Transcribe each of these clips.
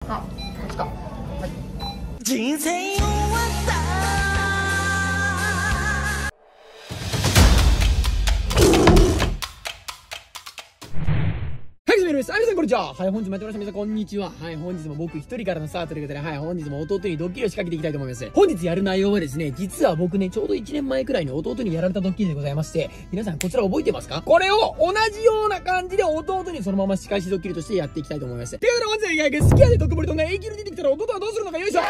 あ、こっちか。はい。 人生終わった皆さんこんにちは。はい、本日もやってまいりました。皆さんこんにちは。はい、本日も僕一人からのスタートということで、はい、本日も弟にドッキリを仕掛けていきたいと思います。本日やる内容はですね、実は僕ね、ちょうど1年前くらいに弟にやられたドッキリでございまして、皆さんこちら覚えてますか？これを同じような感じで弟にそのまま仕返しドッキリとしてやっていきたいと思います。ということで本日は好きやで特盛り丼が永久に出てきたら弟はどうするのか、よいしょ。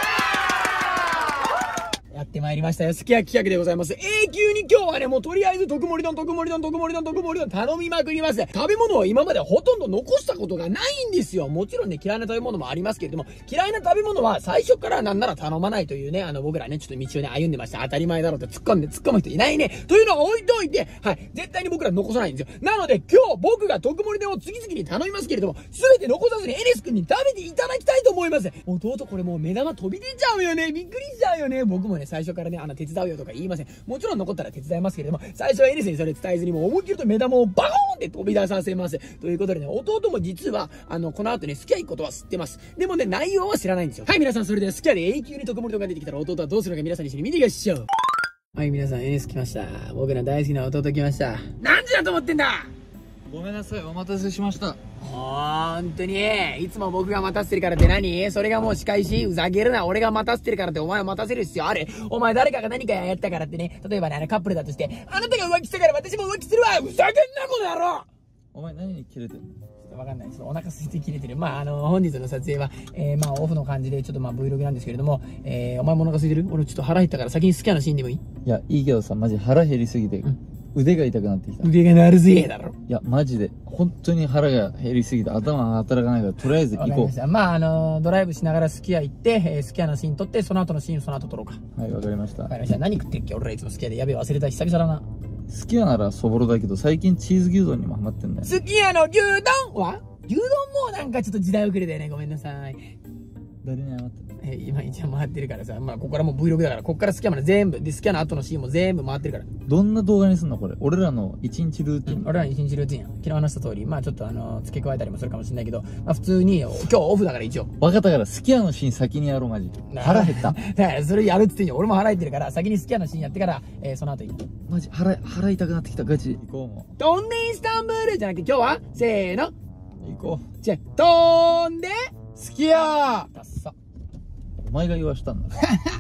やってまいりましたよ。すき焼き企画でございます。永久に今日はね、もうとりあえず特盛り丼頼みまくります。食べ物を今までほとんど残したことがないんですよ。もちろんね、嫌いな食べ物もありますけれども、嫌いな食べ物は最初からなんなら頼まないというね、僕らね、ちょっと道をね、歩んでました。当たり前だろうって突っ込む人いないね。というのは置いといて、はい、絶対に僕ら残さないんですよ。なので今日僕が特盛り丼を次々に頼みますけれども、すべて残さずにエリス君に食べていただきたいと思います。弟これもう目玉飛び出ちゃうよね。びっくりしちゃうよね。僕もね、最初からね、手伝うよとか言いません。もちろん残ったら手伝いますけれども、最初はエリスにそれ伝えずにもう思いっきりと目玉をバコーンって飛び出させます。ということでね、弟も実は、この後ね、すき家行くことは知ってます。でもね、内容は知らないんですよ。はい、皆さんそれではすき家で永久に特盛り丼が出てきたら弟はどうするのか皆さんに一緒に見ていきましょう。はい、皆さんエリス来ました。僕の大好きな弟来ました。何時だと思ってんだ！ ごめんなさい、お待たせしました。 ほんとに、いつも僕が待たせてるからって何？それがもう仕返し？ふざけるな。俺が待たせてるからってお前を待たせる必要ある？お前誰かが何かやったからってね、例えばね、カップルだとして、あなたが浮気したから私も浮気するわ！ふざけんな、この野郎！ お前何にキレてんの？ わかんない。ちょっとお腹空いて切れてる。本日の撮影は、オフの感じで、ちょっとVlog なんですけれども、お前もお腹空いてる？俺ちょっと腹減ったから先に好きなのシーンでもいい？ いや、いいけどさ、マジ腹減りすぎて、腕が痛くなってきた。 腕が鳴るぜだろ。 いや、マジで、本当に腹が減りすぎて頭が働かないから、とりあえず行こう。 ドライブしながらすき家行って、すき家のシーン撮って、その後のシーンその後撮ろうか。 はい、わかりました。 わかりました。何食ってるっけ俺らいつもすき家で。やべえ、忘れた。久々だな。 すき家ならそぼろだけど、最近チーズ牛丼にもハマってんだよ。 すき家の牛丼は牛丼もなんかちょっと時代遅れだよね。ごめんなさい。 誰に謝ってんの？ 今一応回ってるからさ、ここからもう Vlog だから、ここからスキャンまで全部、で、スキャンの後のシーンも全部回ってるから。 どんな動画にすんのこれ？俺らの一日ルーティン。 俺らの一日ルーティンや。昨日話した通り、ちょっと付け加えたりもするかもしれないけど、普通に、今日オフだから一応。 分かったから、すき家のシーン先にやろう、マジ。腹減った。 だからそれやるっつってんよ。俺も腹減ってるから、先にスキャンのシーンやってから、その後行こう。 マジ、腹痛くなってきた、ガチ。行こうもう。 飛んでインスタンブールじゃなくて今日は、せーの。 行こう。 じゃ、飛んで、 すき家ダッサ。 お前が言わしたんだ。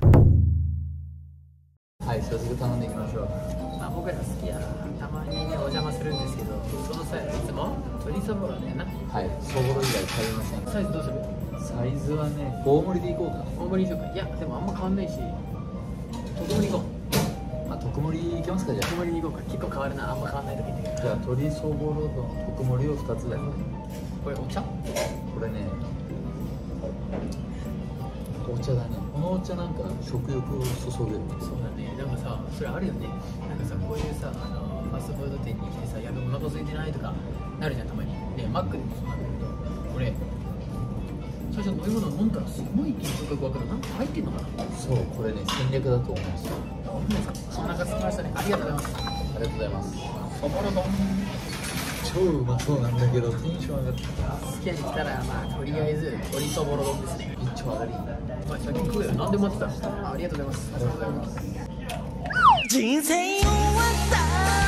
はい、早速頼んでいきましょう。 僕ら好きやたまにねお邪魔するんですけど、その際はいつも鶏そぼろだよな。 はい、そぼろ以外食べません。 サイズどうする？ サイズはね、大盛りでいこうか。 大盛りにしようか。いやでもあんま変わんないし、特盛り行こう。 特盛りいけますか？じゃあ特盛りに行こうか。結構変わるな、あんま変わんない時に。 じゃあ鶏そぼろと特盛りを2つだよ。 これお茶？ これね、お茶だね。このお茶なんか食欲をそそる。 そうだね。なんかさ、それあるよね。なんかさ、こういうさ、ファストフード店に来てさ、やべお腹空いてないとかなるじゃん、たまに。ね、マックでもそうなんだけど、これ最初飲み物飲んだらすごい感覚わかる。なんか入ってんのかな。 そう、これね戦略だと思いますよ。 お腹空きましたね。ありがとうございます。 ありがとうございます。 そぼろ丼超うまそうなんだけどテンション上がって好きに来たらとりあえず鶏そぼろ丼ですね。 一丁上がり。 先に食うよ。何でも待ってた。ありがとうございます。ありがとうございます。 人生終わった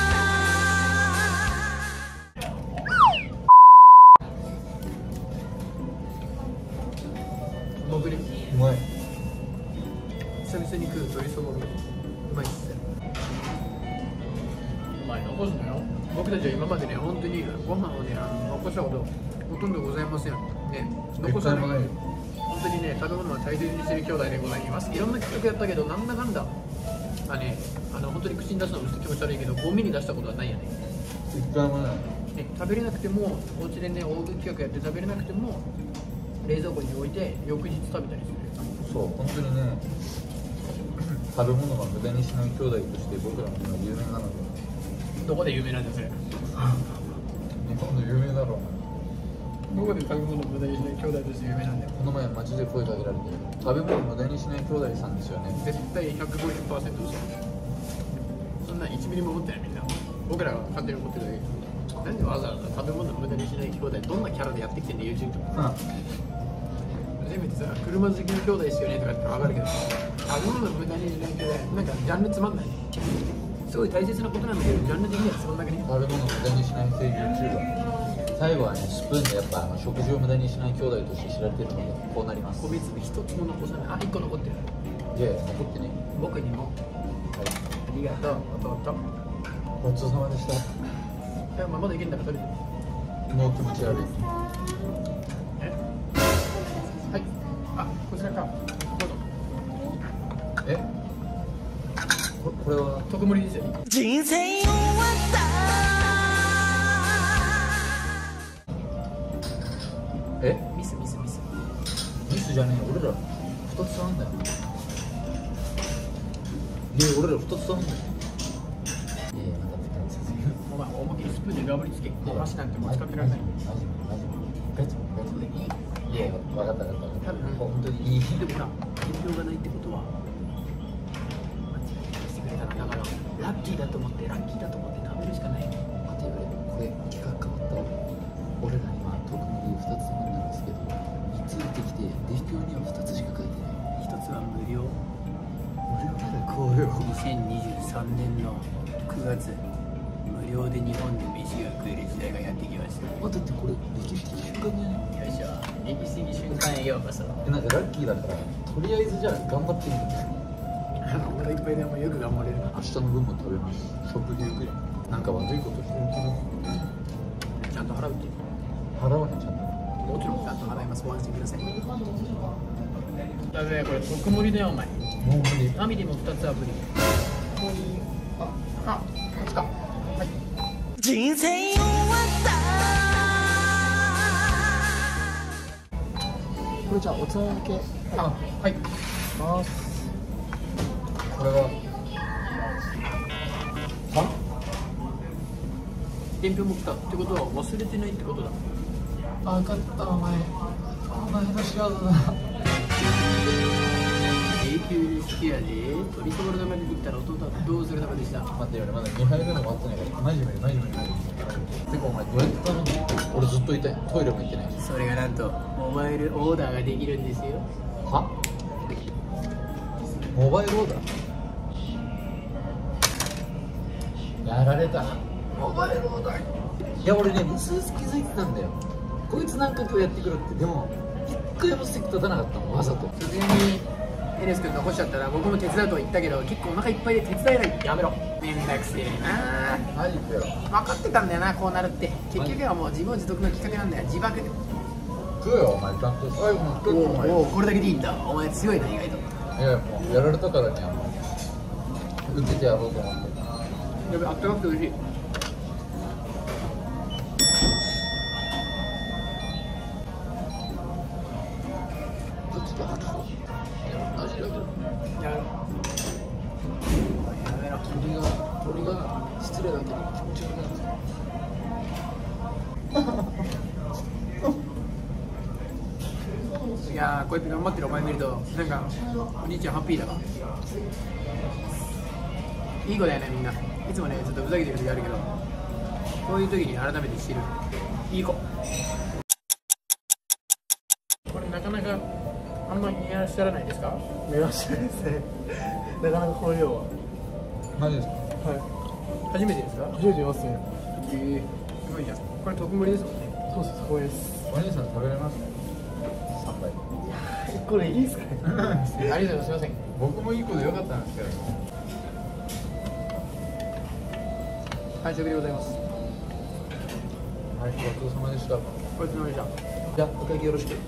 僕ね、 うまい。 久々に食う鶏そぼろうまいっす。お前残すのよ。僕たちは今までね、本当にご飯をね、残したことほとんどございませんね。残さない。本当にね、食べ物は大切にしてる兄弟でございます。いろんな企画やったけど、なんだかんだ本当に口に出すのもちょっと気持ち悪いけど、ゴミに出したことはないよね。 一回もない。 食べれなくても、お家でね、大食い企画やって食べれなくても冷蔵庫に置いて翌日食べたりする。 そう、本当にね、食べ物は無駄にしない兄弟として僕らの今有名なので。 どこで有名なんですか？ 日本で有名だろうな。 どこで食べ物を無駄にしない兄弟として有名なんだよ。 この前街で声かけられて、食べ物無駄にしない兄弟さんですよね。 絶対 150% 嘘。そんな1ミリも思ってないみんな。僕らが勝手に思ってるだけ。なんでわざわざ食べ物無駄にしない兄弟どんなキャラでやってきてんの YouTube とか。 初めてさ、車好きの兄弟ですよねとかって分かるけど、食べ物無駄にしないけど、なんかジャンルつまんない。すごい大切なことなんだけど、ジャンル的にはそんだけね。 食べ物を無駄にしない性 YouTuber。最後はね、スプーンでやっぱ食事を無駄にしない兄弟として知られてるので、こうなります。 個別に一つも残さない。あ、1個残ってる。 いやいや、残ってね。 僕にも。 はい。 ありがとう、弟。 ごちそうさまでした。 まだいけんだから食べて。 もう気持ち悪い。 はい。あ、こちらか。どうぞ。 え？これは特盛りですよ。 人生終わったえ？ ミス。 ミスじゃねえよ。俺ら2つ頼んだよ。俺ら2つ頼んだよ。また2つ。 お前、思いっきりスプーンでガブリつけ。箸なんてもう使ってられない。 ガチいや、分かった。 多分本当にいい。 でもほら、天井がないってことは間違いしてくれたら、だからラッキーだと思って食べるしかない。 待てよ、これ企画変わったわ。俺ら今特に2つ頼んだんですけど、3つ出てきてデヒ表には2つしか書いてない。 一つは無料。 無料ならこうよ。 2023年の9月、無料で日本で飯が食える時代がやってきました。 だってこれ歴史的瞬間じゃない？ よいしょ、歴史的瞬間へようこそ。 なんかラッキーだからとりあえずじゃあ頑張ってみる。 お腹いっぱいでもよく頑張れるな。 明日の分も食べます。食費ゆっくり。なんか悪いことしてるけどちゃんと払うっていう。 払わへんちゃんと。 もちろんちゃんと払います。ご安心ください。だめ、これ特盛りだよお前。 もう無理。 ファミリーも2つは無理。あ、来た。はい。 人生終わったこれじゃあお茶だけ。あ、はい。ます。 これは伝票も来たってことは忘れてないってことだ。 あ、分かった。お前の仕業だ。 永久に好きやで。取りそぼろ玉出てきたら弟はどうするためでした。 待ってよ、俺まだ2杯目も終わってないからマジ無理。てかお前どうやって頼んの？俺ずっといたい。トイレも行ってないし。 それがなんとモバイルオーダーができるんですよ。 は？モバイルオーダー？やられた。モバイルオーダー。いや俺ね、うすうす気づいてたんだよ。こいつなんか今日やってくるって。でも一回も席立たなかったの、わざと。 普通にエネス君残しちゃったら僕も手伝うとは言ったけど、結構お腹いっぱいで手伝えない。やめろ。めんどくせえな。 マジかよ。 分かってたんだよな、こうなるって。結局はもう自業自得の企画なんだよ。自爆で。 食うよお前、ちゃんと最後の食うよお前。 おお、これだけでいいんだ。お前強いな、意外と。 いやもうやられたからにはもう受けてやろうと思って。 やべ、あったかくて美味しい。 鳥が失礼だけど気持ち悪い。 いやー、こうやって頑張ってるお前見るとなんかお兄ちゃんハッピーだわ。いい子だよね、みんな。いつもねちょっとふざけてる時あるけど、こういう時に改めて知るいい子。これなかなかあんまり似合わせらないですか？ 見ましたですね。なかなかこの量は。 マジですか？ は初めてですか？ い。初めて見ますね。 すごいじゃん。これ特盛りですもんね。 そうです、これです。 お兄さん食べれます？3杯。 これいいですかね。 ありがとうございます。すいません。 僕もいい子でよかったんですけど。 完食でございます。 はい、ごちそうさまでした。 ごちそうさまでした。 じゃあお会計よろしく。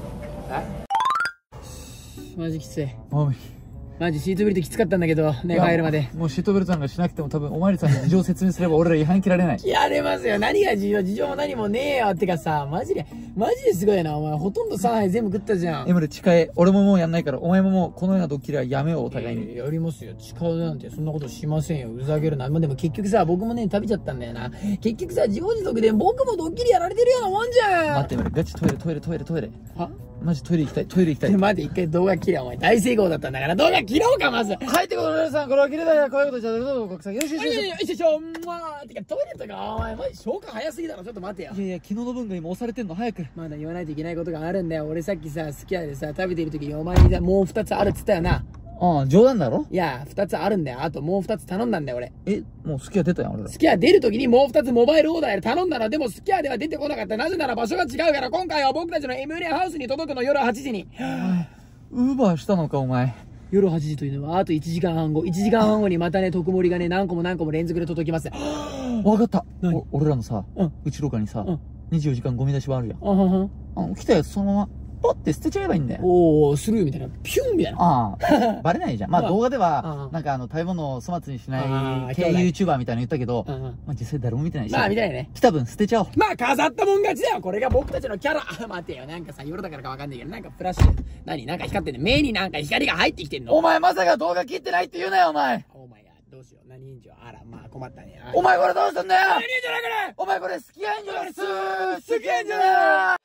マジきつい。 もうマジシートベルトきつかったんだけどね、帰るまで。 もうシートベルトなんかしなくても多分おまわりさんに事情説明すれば俺ら違反切られない。 やれますよ。何が事情も何もねえよ。ってかさ、マジですごいな。お前ほとんど3杯全部食ったじゃん。 エムル誓え。俺ももうやんないからお前ももうこのようなドッキリはやめよう。お互いに。 やりますよ。誓うなんてそんなことしませんよ。うざげるな。まあ、でも結局さ、僕もね食べちゃったんだよな。結局さ、自業自得で僕もドッキリやられてるようなもんじゃん。 待ってエムル、ガチトイレ。 はマジトイレ行きたい、トイレ行きたい。 待って、一回動画切れ、お前。大成功だったんだから、動画切ろうか、まず。 はい、ってことで皆さん、これは切れたい怖いことじゃどうぞ、国際。よしよしよし。 よしょ、てか、トイレとか、お前、マジ消化早すぎだろ、ちょっと待てよ。 いやいや、昨日の分が今押されてんの、早く。 まだ言わないといけないことがあるんだよ。俺さっきさ、すき家でさ、食べてる時にお前にもう2つあるっつったよな。 ああ、冗談だろ？ いや、2つあるんだよ。あともう2つ頼んだんだよ、俺。 もう好きは出たやん、俺ら。 すき家出る時にもう2つモバイルオーダーで頼んだら、でもすき家では出てこなかった。なぜなら場所が違うから、今回は僕たちの M レハウスに届くの夜8時に。 ウーバーしたのか、お前。 夜8時というのは、あと1時間半後。1時間半後にまたね、特盛りがね、何個も連続で届きます。 わかった。 何俺らのさ、 うんうち廊下にさ、 うん 24時間ゴミ出し場あるやん。 あはは。 来たやつそのまま、ポッて捨てちゃえばいいんだよ。 おー、スルーみたいな。ピュンみたいな。 ああ、バレないじゃん。まあまあ動画でうは、 んなんか食べ物を粗末にしあない、 ー系 YouTuber みたいなの言ったけど、 うんうんまあ実際誰も見てないし。 まあ見たいね。 来た分捨てちゃおう。 まあ飾ったもん勝ちだよ。これが僕たちのキャラ。待てよ。なんかさ、夜だからかわかんないけど、なんかフラッシュ。何なんか光ってんの？目になんか光が入ってきてんの？ お前まさか動画切ってないって言うなよ、お前。 お前や、どうしよう。何炎上。あら、まあ困ったね。 お前これどうすんだよ。 何炎上だこれ。 お前これ好き炎上です。好き炎上だよ。